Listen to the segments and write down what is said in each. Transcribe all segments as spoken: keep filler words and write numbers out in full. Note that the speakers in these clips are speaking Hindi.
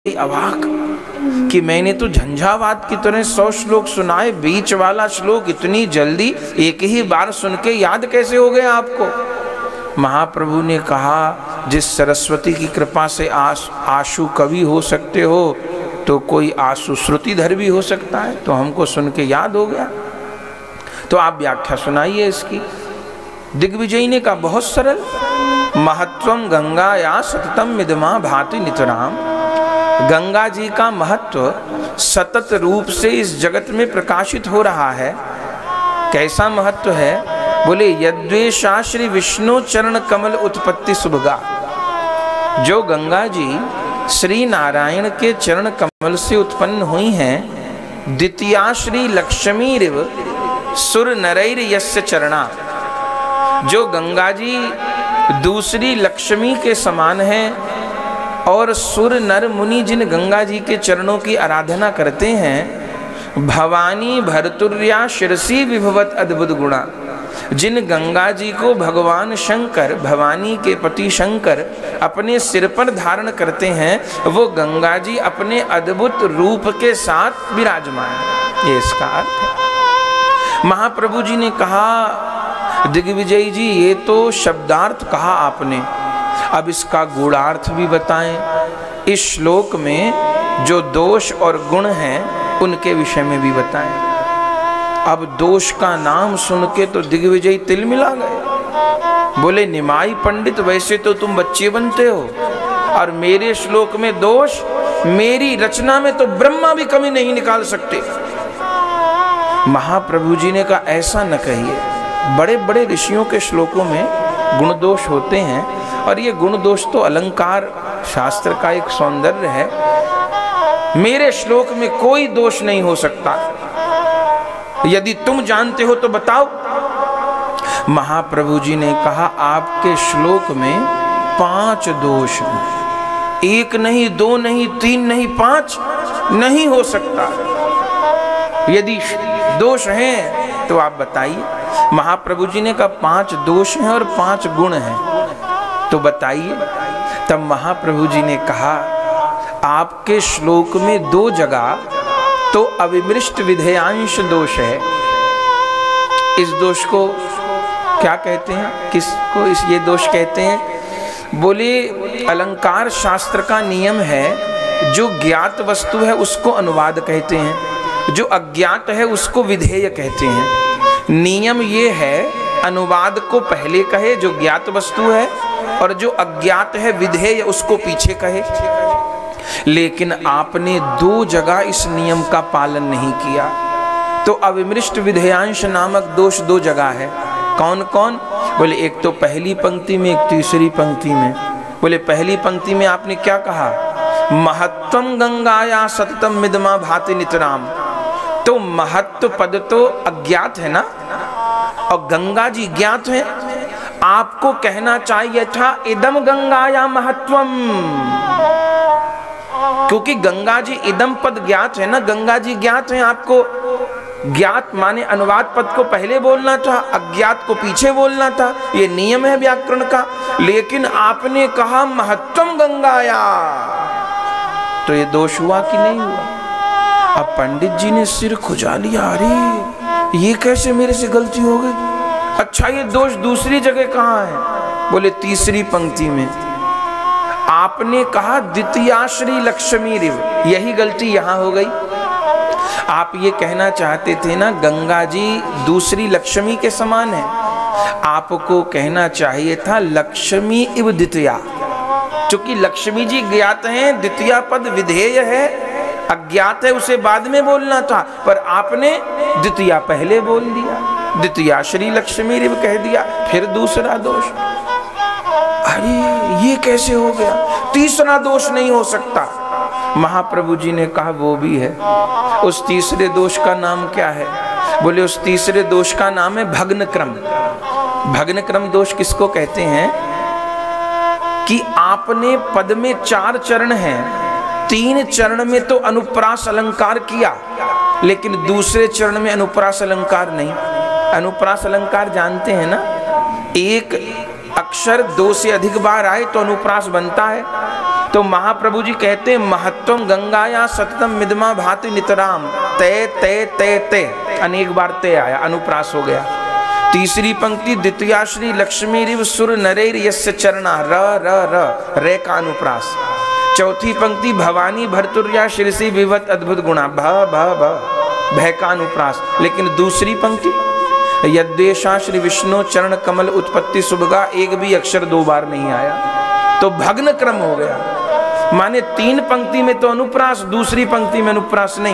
अवाक कि मैंने तो झंझावात की तरह सौ श्लोक सुनाए, बीच वाला श्लोक इतनी जल्दी एक ही बार सुन के याद कैसे हो गया आपको। महाप्रभु ने कहा, जिस सरस्वती की कृपा से आस, आशु कवि हो सकते हो, तो कोई आशु श्रुतिधर भी हो सकता है। तो हमको सुन के याद हो गया, तो आप व्याख्या सुनाइए इसकी। दिग्विजय ने कहा, बहुत सरल। महत्वम गंगा या सततम मिदमा भाति नितराम। गंगा जी का महत्व सतत रूप से इस जगत में प्रकाशित हो रहा है। कैसा महत्व है? बोले, यद्वेषा श्री विष्णु चरण कमल उत्पत्ति सुभगा। जो गंगा जी श्री नारायण के चरण कमल से उत्पन्न हुई हैं, द्वितीया श्री लक्ष्मी रिव सुर नरैर यस्य चरणा। जो गंगा जी दूसरी लक्ष्मी के समान है और सुर नर मुनि जिन गंगा जी के चरणों की आराधना करते हैं, भवानी भर्तुर्या शिरसी विभवत अद्भुत गुणा। जिन गंगा जी को भगवान शंकर, भवानी के पति शंकर अपने सिर पर धारण करते हैं, वो गंगा जी अपने अद्भुत रूप के साथ विराजमान। ये इसका अर्थ है। महाप्रभु जी ने कहा, दिग्विजय जी ये तो शब्दार्थ कहा आपने, अब इसका गूढ़ार्थ भी बताएं। इस श्लोक में जो दोष और गुण हैं उनके विषय में भी बताएं। अब दोष का नाम सुन के तो दिग्विजय तिल मिला गए। बोले, निमाई पंडित, वैसे तो तुम बच्चे बनते हो, और मेरे श्लोक में दोष, मेरी रचना में तो ब्रह्मा भी कमी नहीं निकाल सकते। महाप्रभु जी ने कहा, ऐसा न कहिए। बड़े बड़े ऋषियों के श्लोकों में गुण दोष होते हैं, और ये गुण दोष तो अलंकार शास्त्र का एक सौंदर्य है। मेरे श्लोक में कोई दोष नहीं हो सकता। यदि तुम जानते हो तो बताओ। महाप्रभु जी ने कहा, आपके श्लोक में पांच दोष हैं। एक नहीं, दो नहीं, तीन नहीं, पांच नहीं हो सकता। यदि दोष हैं तो आप बताइए। महाप्रभु जी ने कहा, पांच दोष हैं और पांच गुण हैं, तो बताइए। तब महाप्रभु जी ने कहा, आपके श्लोक में दो जगह तो अविमृष्ट विधेयांश दोष है। इस दोष को क्या कहते हैं? किसको इस ये दोष कहते हैं? बोले, अलंकार शास्त्र का नियम है, जो ज्ञात वस्तु है उसको अनुवाद कहते हैं, जो अज्ञात है उसको विधेय कहते हैं। नियम ये है, अनुवाद को पहले कहे जो ज्ञात वस्तु है, और जो अज्ञात है विधेय उसको पीछे कहे। लेकिन आपने दो जगह इस नियम का पालन नहीं किया। तो अविमृष्ट विधेयांश नामक दोष दो जगह है। कौन कौन? बोले, एक तो पहली पंक्ति में, एक तीसरी पंक्ति में। बोले, पहली पंक्ति में आपने क्या कहा? महत्वम गंगाया सततम मिदमा भाति नितराम। तो महत्व पद तो अज्ञात है ना, और गंगा जी ज्ञात है। आपको कहना चाहिए था इदम गंगाया महत्वम, क्योंकि गंगा जी इदम पद ज्ञात है ना, गंगा जी ज्ञात है। आपको ज्ञात माने अनुवाद पद को पहले बोलना था, अज्ञात को पीछे बोलना था। ये नियम है व्याकरण का। लेकिन आपने कहा महत्वम गंगाया, तो ये दोष हुआ कि नहीं हुआ? अब पंडित जी ने सिर खुजा लिया, अरे ये कैसे मेरे से गलती हो गई। अच्छा, ये दोष दूसरी जगह कहाँ है? बोले, तीसरी पंक्ति में। आपने कहा द्वितीया श्री लक्ष्मी रिव, यही गलती यहाँ हो गई। आप ये कहना चाहते थे ना, गंगा जी दूसरी लक्ष्मी के समान है। आपको कहना चाहिए था लक्ष्मी इव द्वितीया, क्योंकि लक्ष्मी जी ज्ञात हैं, द्वितीया पद विधेय है, अज्ञात है, उसे बाद में बोलना था। पर आपने द्वितीया पहले बोल दिया, द्वितीया श्री लक्ष्मी रिव कह दिया। फिर दूसरा दोष, अरे ये कैसे हो गया? तीसरा दोष नहीं हो सकता। महाप्रभु जी ने कहा, वो भी है। उस तीसरे दोष का नाम क्या है? बोले, उस तीसरे दोष का नाम है भग्न क्रम। भग्न क्रम दोष किसको कहते हैं? कि आपने पद में चार चरण हैं, तीन चरण में तो अनुप्रास अलंकार किया, लेकिन दूसरे चरण में अनुप्रास अलंकार नहीं। अनुप्रास अलंकार जानते हैं ना, एक अक्षर दो से अधिक बार आए तो अनुप्रास बनता है। तो महाप्रभु जी कहते हैं महत्वम गंगाया सततम मिदमा भाति नितराम, तय तय तय तय, अनेक बार तय आया, अनुप्रास हो गया। तीसरी पंक्ति द्वितीया श्री लक्ष्मी रिव सुर नरेर यस्य चरणा, र र र रे का अनुप्रास। चौथी पंक्ति भवानी भर्तुर्या शिरसी विवत अद्भुत गुणा, भ भ भ भय का अनुप्रास। लेकिन दूसरी पंक्ति यद्वेषा श्री विष्णु चरण कमल उत्पत्ति सुभगा, एक भी अक्षर दो बार नहीं आया, तो भग्न क्रम हो गया। माने तीन पंक्ति में तो अनुप्रास, दूसरी पंक्ति में अनुप्रास नहीं,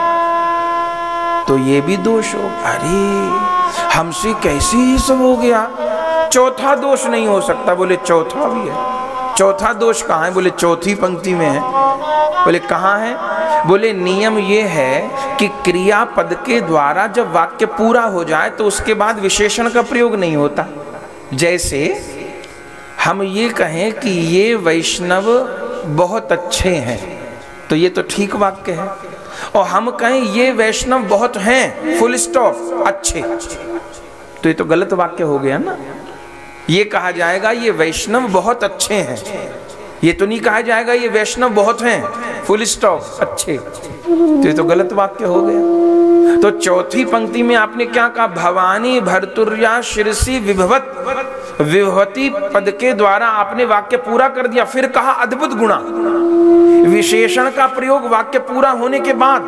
तो ये भी दोष हो। अरे हमसे कैसे ये सब हो गया? चौथा दोष नहीं हो सकता। बोले चौथा भी है। चौथा दोष कहाँ है? बोले चौथी पंक्ति में है। बोले कहाँ है? बोले नियम ये है कि क्रियापद के द्वारा जब वाक्य पूरा हो जाए तो उसके बाद विशेषण का प्रयोग नहीं होता। जैसे हम ये कहें कि ये वैष्णव बहुत अच्छे हैं, तो ये तो ठीक वाक्य है। और हम कहें ये वैष्णव बहुत हैं, फुल स्टॉप, अच्छे, तो ये तो गलत वाक्य हो गया ना। ये कहा जाएगा ये वैष्णव बहुत अच्छे हैं, ये तो नहीं कहा जाएगा ये वैष्णव बहुत हैं, फुल स्टॉप, अच्छे, तो ये तो गलत वाक्य हो गया। तो चौथी पंक्ति में आपने क्या कहा? भवानी भर्तुर्या शिरसी विभवत, विभवती पद के द्वारा आपने वाक्य पूरा कर दिया। फिर कहा अद्भुत गुणा, विशेषण का प्रयोग वाक्य पूरा होने के बाद।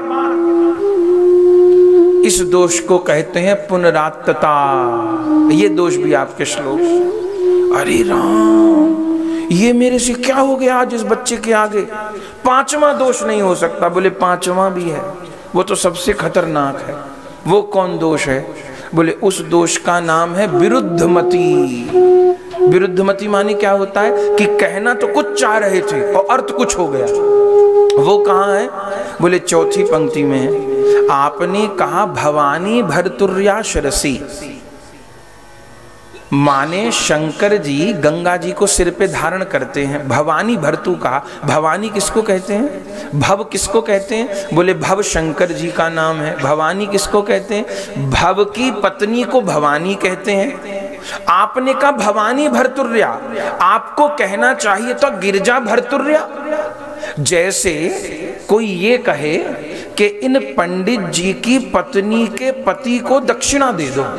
इस दोष को कहते हैं पुनरात्तता। ये दोष भी आपके श्लोक। अरे राम, ये मेरे से क्या हो गया आज इस बच्चे के आगे? पांचवा दोष नहीं हो सकता। बोले पांचवा भी है, वो तो सबसे खतरनाक है। वो कौन दोष है? बोले उस दोष का नाम है विरुद्धमति। विरुद्धमति माने क्या होता है कि कहना तो कुछ चाह रहे थे और अर्थ कुछ हो गया। वो कहाँ है? बोले चौथी पंक्ति में है। आपने कहा भवानी भर्तुर्या शिरसी, माने शंकर जी गंगा जी को सिर पे धारण करते हैं। भवानी भर्तु कहा, भवानी किसको कहते हैं? भव किसको कहते हैं? बोले भव शंकर जी का नाम है। भवानी किसको कहते हैं? भव की पत्नी को भवानी कहते हैं। आपने कहा भवानी भर्तुर्या, आपको कहना चाहिए तो गिरजा भर्तुर्या। जैसे कोई ये कहे कि इन पंडित जी की पत्नी के पति को दक्षिणा दे दो,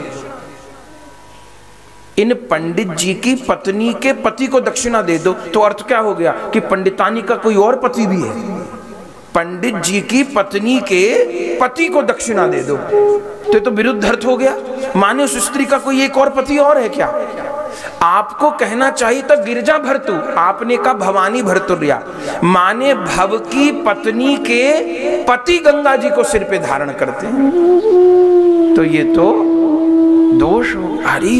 इन पंडित जी की पत्नी के पति को दक्षिणा दे दो, तो अर्थ क्या हो गया कि पंडितानी का कोई और पति भी है। पंडित जी की पत्नी के पति को दक्षिणा दे दो, तो ये तो विरुद्ध अर्थ हो गया। माने उस स्त्री का कोई एक और पति और है क्या? आपको कहना चाहिए तो गिरजा भर्तु, आपने कहा भवानी भर्तुर्या, माने भव की पत्नी के पति गंगा जी को सिर पे धारण करते हैं, तो ये तो दोष हो। अरे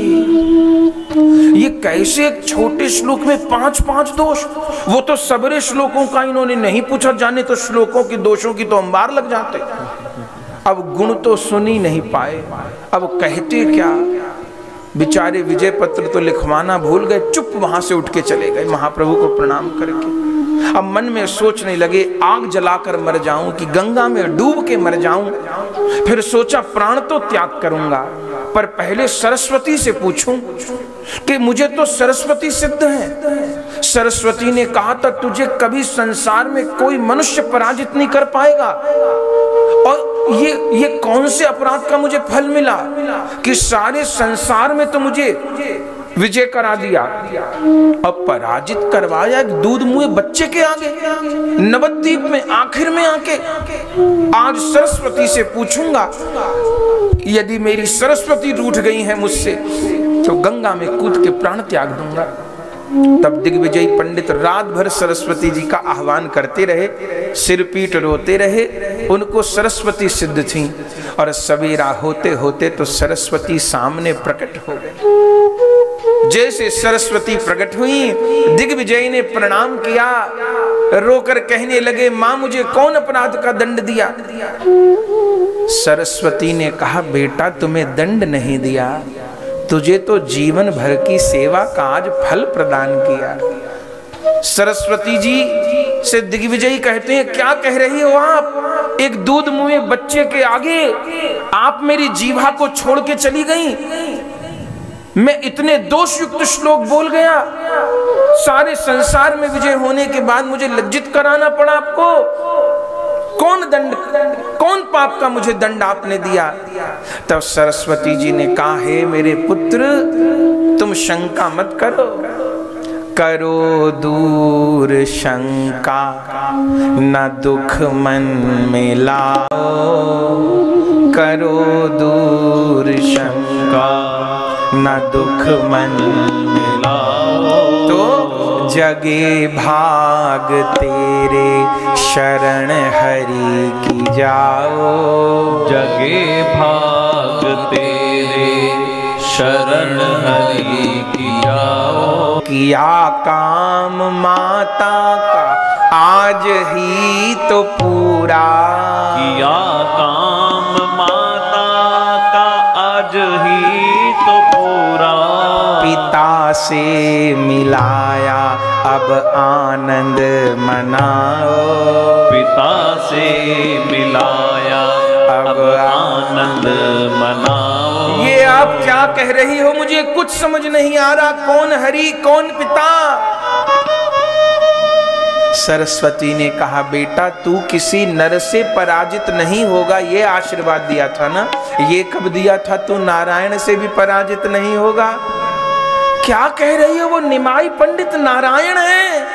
ये कैसे एक छोटे श्लोक में पांच पांच दोष? वो तो सबरे श्लोकों का इन्होंने नहीं पूछा, जाने तो श्लोकों की दोषों की तो अंबार लग जाते। अब गुण तो सुन ही नहीं पाए, अब कहते क्या? बेचारे विजय पत्र तो लिखवाना भूल गए, चुप वहां से उठ के चले गए महाप्रभु को प्रणाम करके। अब मन में सोचने लगे आग जलाकर मर जाऊं कि गंगा में डूब के मर जाऊं। फिर सोचा प्राण तो त्याग करूंगा, पर पहले सरस्वती से पूछूं कि मुझे तो सरस्वती सिद्ध है। सरस्वती ने कहा था तुझे कभी संसार में कोई मनुष्य पराजित नहीं कर पाएगा। और ये ये कौन से अपराध का मुझे फल मिला कि सारे संसार में तो मुझे विजय करा दिया, अब पराजित करवाया एक दूध मुए बच्चे के आगे नवद्वीप में, आखिर में आके। आज सरस्वती से पूछूंगा, यदि मेरी सरस्वती रूठ गई है मुझसे तो गंगा में कूद के प्राण त्याग दूंगा। तब दिग्विजयी पंडित रात भर सरस्वती जी का आह्वान करते रहे, सिर पीट रोते रहे। उनको सरस्वती सिद्ध थी और सवेरा होते होते तो सरस्वती सामने प्रकट हो गई। जैसे सरस्वती प्रकट हुई, दिग्विजय ने प्रणाम किया, रोकर कहने लगे मां मुझे कौन अपराध का दंड दिया? सरस्वती ने कहा बेटा तुम्हें दंड नहीं दिया, तुझे तो जीवन भर की सेवा का आज फल प्रदान किया। सरस्वती जी से दिग्विजयी कहते हैं क्या कह रही हो आप? एक दूध मुए बच्चे के आगे आप मेरी जीवा को छोड़ के चली गई। मैं इतने दोष युक्त श्लोक बोल गया सारे संसार में विजय होने के बाद मुझे लज्जित कराना पड़ा आपको? कौन दंड, कौन पाप का मुझे दंड आपने दिया? तब सरस्वती जी ने कहा, हे मेरे पुत्र, तुम शंका मत करो, करो दूर शंका, न दुख मन में लाओ, करो दूर शंका, न दुख मन में लाओ। तो जगे भाग तेरे शरण हरि की जाओ, जगे भाग तेरे शरण हरि की जाओ। किया काम माता का आज ही तो पूरा, किया काम माता का आज ही तो पूरा। पिता से मिलाया अब आनंद मनाओ, पिता से मिलाया अब आनंद मनाओ। ये आप क्या कह रही हो? मुझे कुछ समझ नहीं आ रहा, कौन हरि कौन पिता? सरस्वती ने कहा, बेटा तू किसी नर से पराजित नहीं होगा, ये आशीर्वाद दिया था ना। ये कब दिया था? तू नारायण से भी पराजित नहीं होगा। क्या कह रही हो? वो निमाई पंडित नारायण है।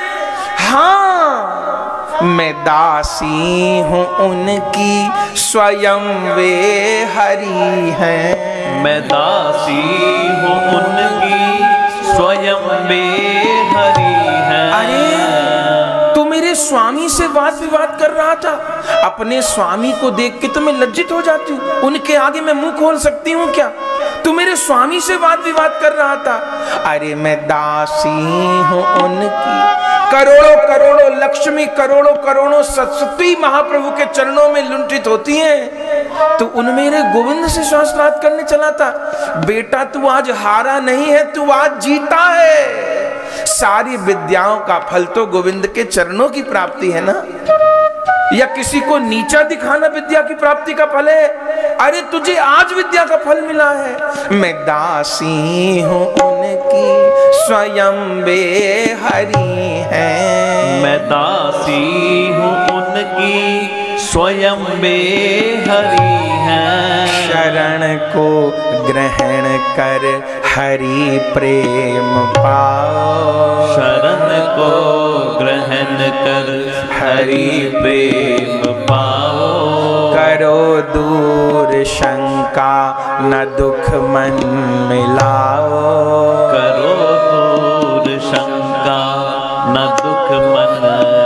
हाँ, मैं दासी हूँ उनकी, स्वयं वे हरि हैं। मैं दासी हूँ उनकी, स्वयं वे हरि हैं। अरे तू मेरे स्वामी से वाद विवाद कर रहा था। अपने स्वामी को देख के तो मैं लज्जित हो जाती हूँ, उनके आगे मैं मुंह खोल सकती हूँ क्या? तू मेरे स्वामी से वाद विवाद कर रहा था। अरे मैं दासी हूँ उनकी, करोड़ों करोड़ों लक्ष्मी, करोड़ों करोड़ों सरस्वती महाप्रभु के चरणों में लुंठित होती हैं, तो उन मेरे गोविंद से शास्त्रार्थ करने चला था। बेटा तू आज हारा नहीं है, तू आज जीता है। सारी विद्याओं का फल तो गोविंद के चरणों की प्राप्ति है ना, या किसी को नीचा दिखाना विद्या की प्राप्ति का फल है? अरे तुझे आज विद्या का फल मिला है। मैं दासी हूँ उनकी, स्वयं वे हरि हैं। मैं दासी हूँ उनकी, स्वयं वे हरि हैं। शरण को ग्रहण कर हरि प्रेम पाओ, शरण को ग्रहण कर हरि प्रेम पाओ। करो दूर शंका, न दुख मन मिलाओ, करो दूर शंका, न दुख मन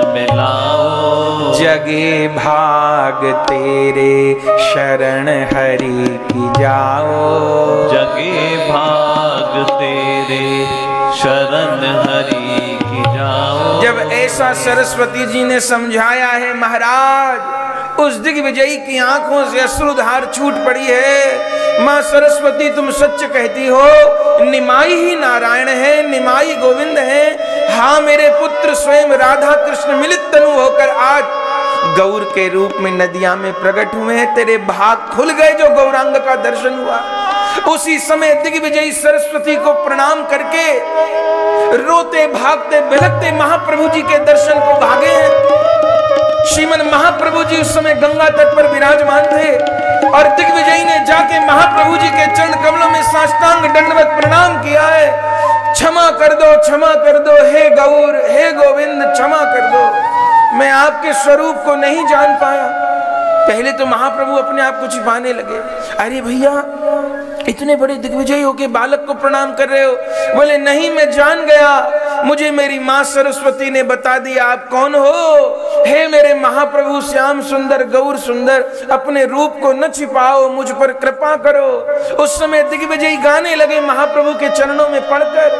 मिलाओ। जगे भाग तेरे शरण हरि की जाओ, जगे भाग तेरे शरण हरि की जाओ। जब ऐसा सरस्वती जी ने समझाया है महाराज, उस दिग्विजयी की आंखों से अश्रुधार छूट पड़ी है। माँ सरस्वती तुम सच कहती हो, निमाई ही नारायण है, निमाई गोविंद है। हाँ मेरे पुत्र स्वयं राधा कृष्ण मिलित तनु होकर आज गौर के रूप में नदिया में प्रकट हुए हैं। तेरे भाग खुल गए जो गौरांग का दर्शन हुआ। उसी समय दिग्विजयी सरस्वती को प्रणाम करके रोते भागते बिलखते महाप्रभु जी के दर्शन को भागे हैं। श्रीमन महाप्रभु जी उस समय गंगा तट पर विराजमान थे और दिग्विजयी ने जाके महाप्रभु जी के चरण कमलों में साष्टांग दंडवत प्रणाम किया है। क्षमा कर दो, क्षमा कर दो, हे गौर, हे गोविंद, क्षमा कर दो, मैं आपके स्वरूप को नहीं जान पाया। पहले तो महाप्रभु अपने आप को छिपाने लगे। अरे भैया इतने बड़े दिग्विजय होके बालक को प्रणाम कर रहे हो? बोले नहीं, मैं जान गया, मुझे मेरी माँ सरस्वती ने बता दिया आप कौन हो। हे मेरे महाप्रभु श्याम सुंदर, गौर सुंदर, अपने रूप को न छिपाओ, मुझ पर कृपा करो। उस समय दिग्विजय गाने लगे महाप्रभु के चरणों में पड़कर,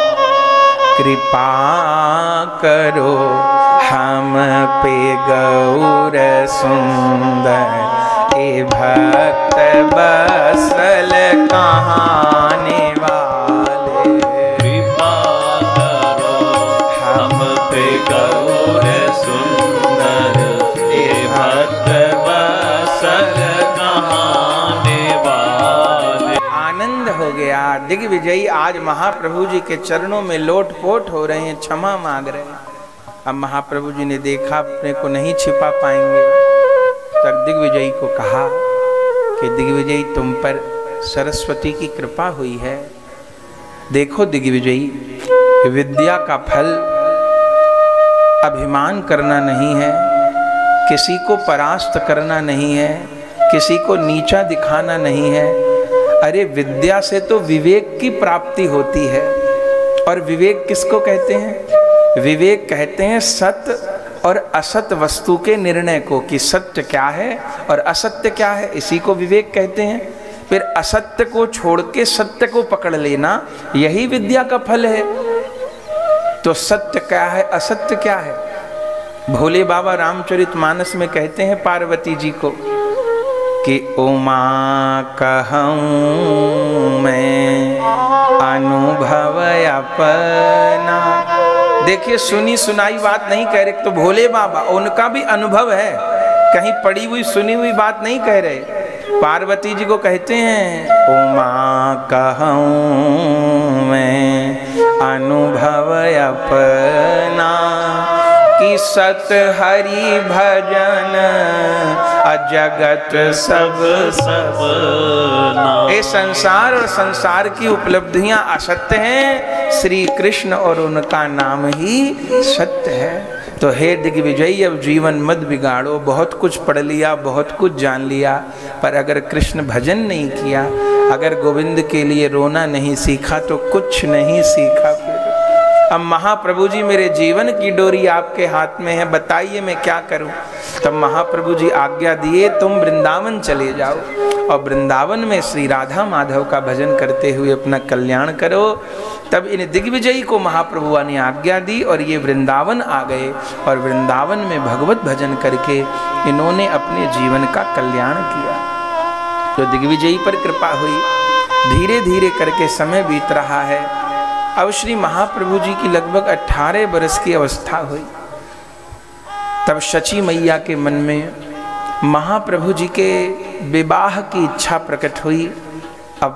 कृपा करो हम पे गौर सुंदर, ए भक्त बसल कहाने वाले। कृपा करो हम पे गौर सुंदर, ए भक्त बसल कहाने वाले। आनंद हो गया, दिग्विजयी आज महाप्रभु जी के चरणों में लोटपोट हो रहे हैं, क्षमा मांग रहे हैं। अब महाप्रभु जी ने देखा अपने को नहीं छिपा पाएंगे, तब दिग्विजयी को कहा कि दिग्विजयी तुम पर सरस्वती की कृपा हुई है। देखो दिग्विजयी, विद्या का फल अभिमान करना नहीं है, किसी को परास्त करना नहीं है, किसी को नीचा दिखाना नहीं है। अरे विद्या से तो विवेक की प्राप्ति होती है। और विवेक किसको कहते हैं? विवेक कहते हैं सत्य और असत्य वस्तु के निर्णय को, कि सत्य क्या है और असत्य क्या है, इसी को विवेक कहते हैं। फिर असत्य को छोड़ के सत्य को पकड़ लेना, यही विद्या का फल है। तो सत्य क्या है, असत्य क्या है? भोले बाबा रामचरितमानस में कहते हैं पार्वती जी को कि उमा कहूँ मैं अनुभव अपना। देखिए, सुनी सुनाई बात नहीं कह रहे, तो भोले बाबा उनका भी अनुभव है, कहीं पड़ी हुई सुनी हुई बात नहीं कह रहे। पार्वती जी को कहते हैं उमा कहूँ मैं अनुभव अपना, कि सत हरि भजन अजगत सब सब नाम। ये संसार और संसार की उपलब्धियां असत्य हैं, श्री कृष्ण और उनका नाम ही सत्य है। तो हे दिग्विजयी, अब जीवन मत बिगाड़ो। बहुत कुछ पढ़ लिया, बहुत कुछ जान लिया, पर अगर कृष्ण भजन नहीं किया, अगर गोविंद के लिए रोना नहीं सीखा, तो कुछ नहीं सीखा। फिर अब महाप्रभु जी, मेरे जीवन की डोरी आपके हाथ में है, बताइए मैं क्या करूं। तब महाप्रभु जी आज्ञा दिए, तुम वृंदावन चले जाओ और वृंदावन में श्री राधा माधव का भजन करते हुए अपना कल्याण करो। तब इन दिग्विजयी को महाप्रभु ने आज्ञा दी और ये वृंदावन आ गए, और वृंदावन में भगवत भजन करके इन्होंने अपने जीवन का कल्याण किया। तो दिग्विजयी पर कृपा हुई। धीरे धीरे करके समय बीत रहा है। अब श्री महाप्रभु जी की लगभग अठारह बरस की अवस्था हुई। तब शची मैया के मन में महाप्रभु जी के विवाह की इच्छा प्रकट हुई। अब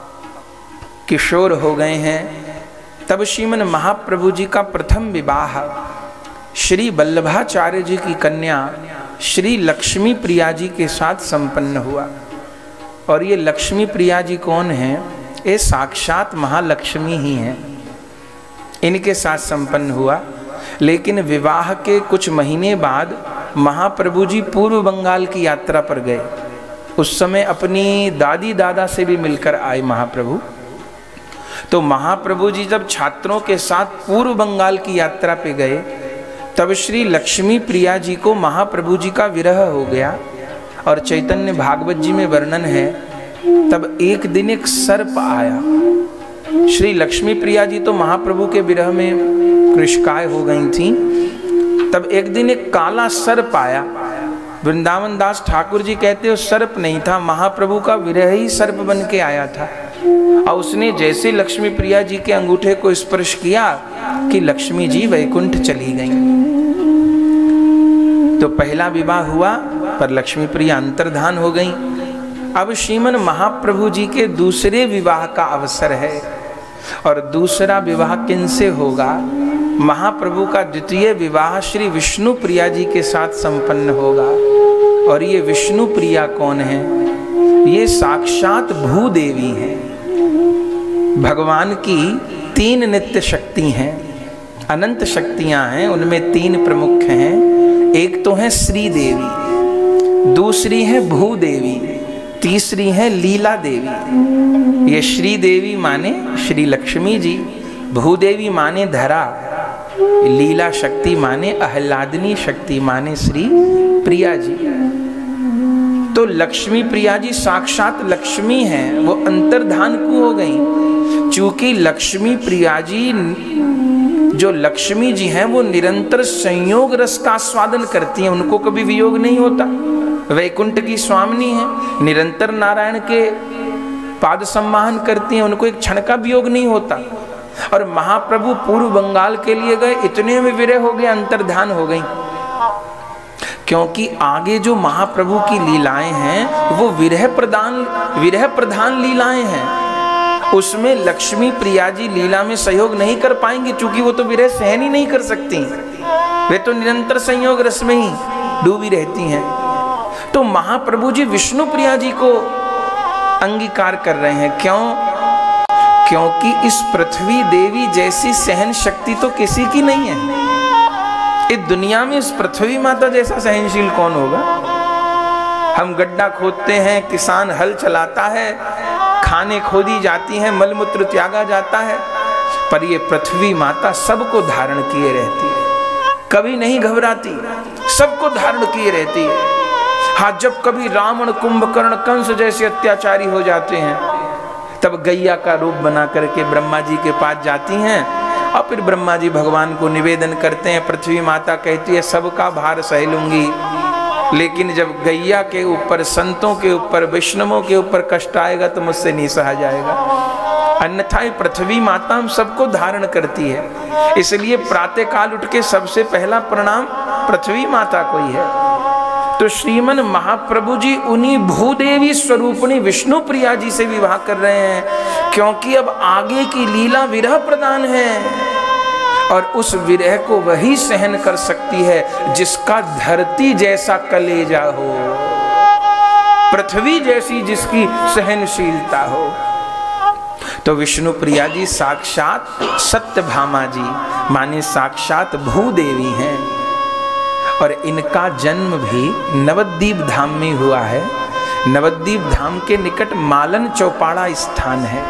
किशोर हो गए हैं। तब श्रीमन महाप्रभु जी का प्रथम विवाह श्री वल्लभाचार्य जी की कन्या श्री लक्ष्मी प्रिया जी के साथ संपन्न हुआ। और ये लक्ष्मी प्रिया जी कौन हैं? ये साक्षात महालक्ष्मी ही हैं। इनके साथ संपन्न हुआ। लेकिन विवाह के कुछ महीने बाद महाप्रभु जी पूर्व बंगाल की यात्रा पर गए। उस समय अपनी दादी दादा से भी मिलकर आए महाप्रभु। तो महाप्रभु जी जब छात्रों के साथ पूर्व बंगाल की यात्रा पे गए, तब श्री लक्ष्मी प्रिया जी को महाप्रभु जी का विरह हो गया। और चैतन्य भागवत जी में वर्णन है, तब एक दिन एक सर्प आया। श्री लक्ष्मी प्रिया जी तो महाप्रभु के विरह में कृशकाय हो गई थी। तब एक दिन एक काला सर्प आया। वृंदावन दास ठाकुर जी कहते हो सर्प नहीं था, महाप्रभु का विरह ही सर्प बन के आया था। और उसने जैसे लक्ष्मी प्रिया जी के अंगूठे को स्पर्श किया कि लक्ष्मी जी वैकुंठ चली गईं। तो पहला विवाह हुआ, पर लक्ष्मी प्रिया अंतर्धान हो गई। अब श्रीमन महाप्रभु जी के दूसरे विवाह का अवसर है। और दूसरा विवाह किनसे होगा? महाप्रभु का द्वितीय विवाह श्री विष्णु प्रिया जी के साथ संपन्न होगा। और ये विष्णु प्रिया कौन है? ये साक्षात भूदेवी हैं। भगवान की तीन नित्य शक्ति हैं, अनंत शक्तियां हैं, उनमें तीन प्रमुख हैं। एक तो है श्री देवी, दूसरी है भूदेवी, तीसरी है लीला देवी। ये श्री देवी माने श्री लक्ष्मी जी, भूदेवी माने धरा, लीला शक्ति माने आह्लादनी शक्ति माने श्री प्रिया जी। तो लक्ष्मी प्रिया जी साक्षात लक्ष्मी हैं, वो अंतर्धान को हो गई। चूंकि लक्ष्मी प्रिया जी, जो लक्ष्मी जी हैं, वो निरंतर संयोग रस का आस्वादन करती हैं, उनको कभी वियोग नहीं होता। वैकुंठ की स्वामिनी है, निरंतर नारायण के पाद सम्मान करती हैं, उनको एक क्षण का वियोग नहीं होता। और महाप्रभु पूर्व बंगाल के लिए गए, इतने में विरह हो गए, अंतर्धान हो गई। क्योंकि आगे जो महाप्रभु की लीलाएं हैं वो विरह प्रदान विरह प्रधान लीलाएं हैं। उसमें लक्ष्मी प्रिया जी लीला में सहयोग नहीं कर पाएंगी, क्योंकि वो तो विरह सहन ही नहीं कर सकती, वे तो निरंतर संयोग रस में ही डूबी रहती हैं। तो महाप्रभु जी विष्णु प्रिया जी को अंगीकार कर रहे हैं। क्यों? क्योंकि इस पृथ्वी देवी जैसी सहन शक्ति तो किसी की नहीं है। इस दुनिया में इस पृथ्वी माता जैसा सहनशील कौन होगा? हम गड्ढा खोदते हैं, किसान हल चलाता है, खाने खोदी जाती हैं, मलमूत्र त्यागा जाता है, पर ये पृथ्वी माता सबको धारण किए रहती है, कभी नहीं घबराती, सबको धारण किए रहती है। हाँ, जब कभी रावण, कुंभकर्ण, कंस जैसे अत्याचारी हो जाते हैं, तब गैया का रूप बना करके ब्रह्मा जी के पास जाती हैं और फिर ब्रह्मा जी भगवान को निवेदन करते हैं। पृथ्वी माता कहती है सबका भार सह लूंगी, लेकिन जब गैया के ऊपर, संतों के ऊपर, वैष्णवों के ऊपर कष्ट आएगा तो मुझसे नहीं सहा जाएगा। अन्यथा पृथ्वी माता हम सबको धारण करती है, इसलिए प्रातः काल उठ के सबसे पहला प्रणाम पृथ्वी माता को ही है। तो श्रीमन महाप्रभु जी उन्हीं भूदेवी स्वरूपणी विष्णु प्रिया जी से विवाह कर रहे हैं, क्योंकि अब आगे की लीला विरह प्रदान है और उस विरह को वही सहन कर सकती है जिसका धरती जैसा कलेजा हो, पृथ्वी जैसी जिसकी सहनशीलता हो। तो विष्णु प्रिया जी साक्षात सत्यभामा जी माने साक्षात भूदेवी हैं और इनका जन्म भी नवद्वीप धाम में हुआ है। नवद्वीप धाम के निकट मालन चौपाड़ा स्थान है,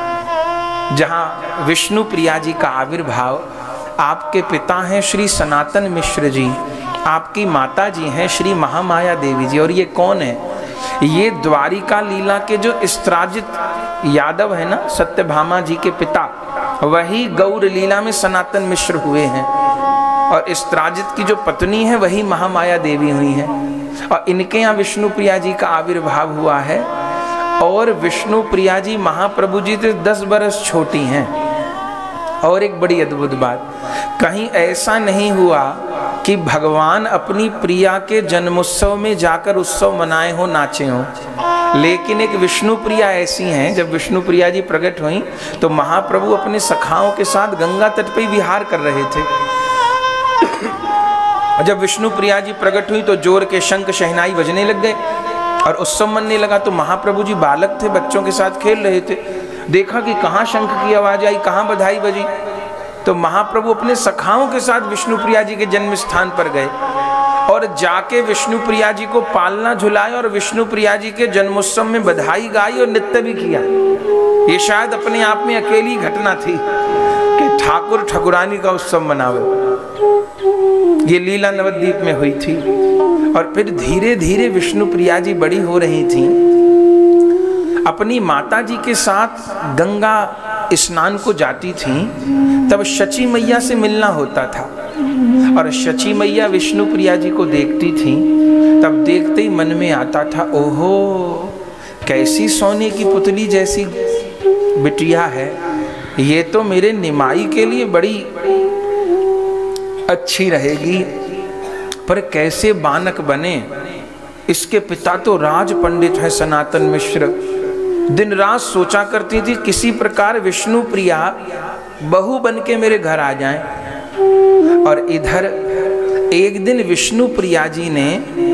जहां विष्णु प्रिया जी का आविर्भाव। आपके पिता हैं श्री सनातन मिश्र जी, आपकी माता जी हैं श्री महामाया देवी जी। और ये कौन है? ये द्वारिका लीला के जो इस्त्राजित यादव है ना, सत्यभामा जी के पिता, वही गौर लीला में सनातन मिश्र हुए हैं और इस्त्राजित की जो पत्नी है वही महामाया देवी हुई है। और इनके यहाँ विष्णु प्रिया जी का आविर्भाव हुआ है। और विष्णु प्रिया जी महाप्रभु जी से दस बरस छोटी हैं। और एक बड़ी अद्भुत बात, कहीं ऐसा नहीं हुआ कि भगवान अपनी प्रिया के जन्मोत्सव में जाकर उत्सव मनाए हो, नाचे हो, लेकिन एक विष्णु प्रिया ऐसी हैं, जब विष्णु प्रिया जी प्रकट हुई तो महाप्रभु अपने सखाओं के साथ गंगा तट पर विहार कर रहे थे। जब विष्णु प्रिया जी प्रकट हुई तो जोर के शंख शहनाई बजने लग गए और उत्सव मनने लगा। तो महाप्रभु जी बालक थे, बच्चों के साथ खेल रहे थे, देखा कि कहाँ शंख की आवाज आई, कहाँ बधाई बजी। तो महाप्रभु अपने सखाओं के साथ विष्णु प्रिया जी के जन्म स्थान पर गए और जाके विष्णु प्रिया जी को पालना झुलाए और विष्णु प्रिया जी के जन्मोत्सव में बधाई गाई और नृत्य भी किया। ये शायद अपने आप में अकेली घटना थी कि ठाकुर ठाकुरानी का उत्सव मनावे। ये लीला नवद्वीप में हुई थी। और फिर धीरे धीरे विष्णु प्रिया जी बड़ी हो रही थी, अपनी माता जी के साथ गंगा स्नान को जाती थी, तब शची मैया से मिलना होता था और शची मैया विष्णु प्रिया जी को देखती थी, तब देखते ही मन में आता था, ओहो कैसी सोने की पुतली जैसी बिटिया है, ये तो मेरे निमाई के लिए बड़ी अच्छी रहेगी, पर कैसे बानक बने। इसके पिता तो राज पंडित है सनातन मिश्र। दिन रात सोचा करती थी किसी प्रकार विष्णु प्रिया बहू बन के मेरे घर आ जाए। और इधर एक दिन विष्णु प्रिया जी ने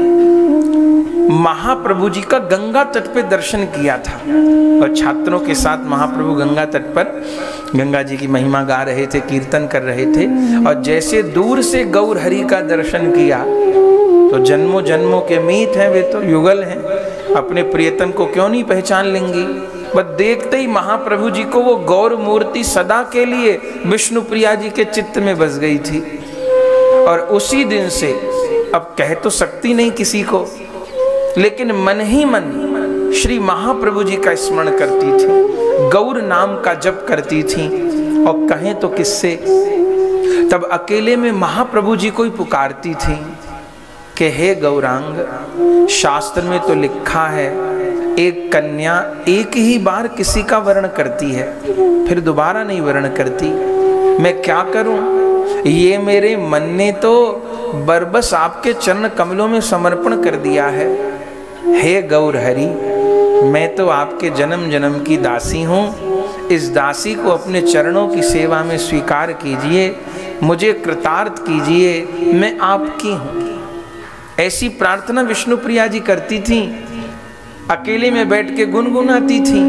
महाप्रभु जी का गंगा तट पे दर्शन किया था और छात्रों के साथ महाप्रभु गंगा तट पर गंगा जी की महिमा गा रहे थे, कीर्तन कर रहे थे। और जैसे दूर से गौर हरि का दर्शन किया तो जन्मों जन्मों के मीत हैं, वे तो युगल हैं, अपने प्रियतम को क्यों नहीं पहचान लेंगी। बस देखते ही महाप्रभु जी को वो गौर मूर्ति सदा के लिए विष्णु प्रिया जी के चित्त में बस गई थी। और उसी दिन से, अब कह तो सकती नहीं किसी को, लेकिन मन ही मन श्री महाप्रभु जी का स्मरण करती थी, गौर नाम का जप करती थी। और कहें तो किससे, तब अकेले में महाप्रभु जी को ही पुकारती थी कि हे गौरांग, शास्त्र में तो लिखा है एक कन्या एक ही बार किसी का वर्ण करती है, फिर दोबारा नहीं वर्ण करती। मैं क्या करूं? ये मेरे मन ने तो बरबस आपके चरण कमलों में समर्पण कर दिया है। हे गौर हरि, मैं तो आपके जन्म जन्म की दासी हूँ, इस दासी को अपने चरणों की सेवा में स्वीकार कीजिए, मुझे कृतार्थ कीजिए, मैं आपकी हूँ। ऐसी प्रार्थना विष्णु प्रिया जी करती थीं, अकेले में बैठ के गुनगुनाती थीं।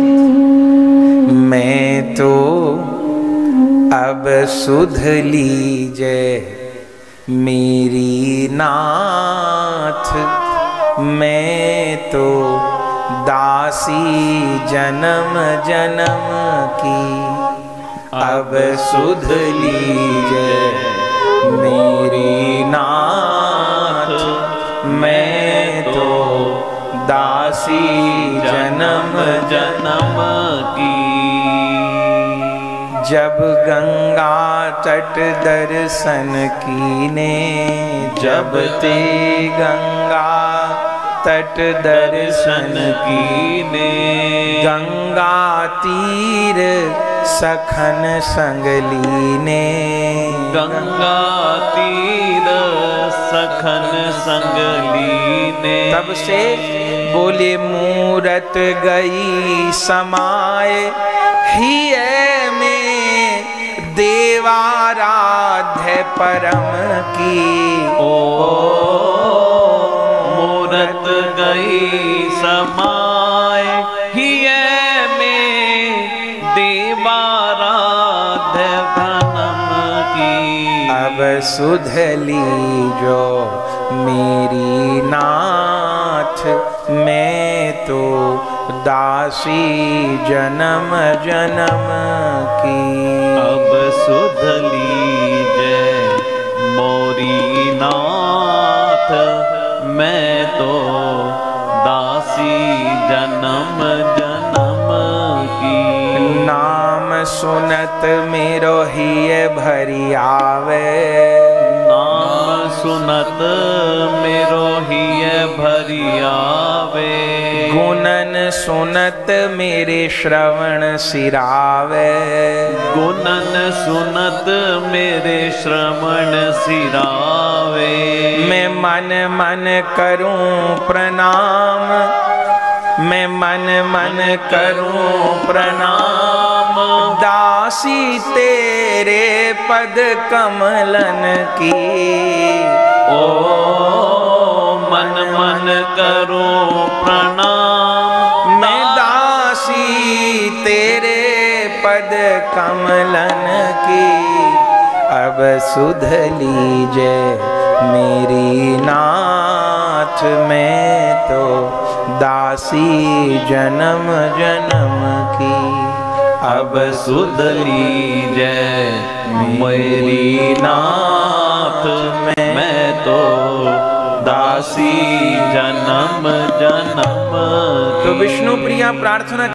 मैं तो अब सुध लीजिए मेरी नाथ, मैं तो दासी जन्म जन्म की, अब सुध लीजिए मेरी नाथ, मैं तो दासी जन्म जन्म की। जब गंगा तट दर्शन कीने, जब ते गंगा तट दर्शन कीने, गंगा तीर सखन संग लीने, गंगा तीर सखन संग लीने। तब से बोले मूरत गई समाए, ही में देवाराध्य परम की। ओ मूरत गई समाए, हिये में देवाराध्य परम की। अब सुध लीजो मेरी नाथ, मैं तो दासी जन्म जन्म की। अब सुध लीजे मोरी नाथ, मैं तो दासी जन्म जन्म की। नाम सुनत मेरो हिय भरी आवे, नाम सुनत मेरो हिय भरी आवे। गुणन सुनत मेरे श्रवण सिरावे, गुणन सुनत मेरे श्रवण सिरावे। मैं मन मन करूं प्रणाम, मैं मन मन करूं प्रणाम, दासी तेरे पद कमलन की। ओ मन मन करूं प्रणाम, मैं दासी तेरे पद कमलन की। अब सुध लीजे मेरी नाथ, मैं तो दासी जन्म जन्म की। अब सुध लीजे मेरी नाथ, मैं तो दासी जन्म जन्म। तो विष्णु प्रिया प्रार्थना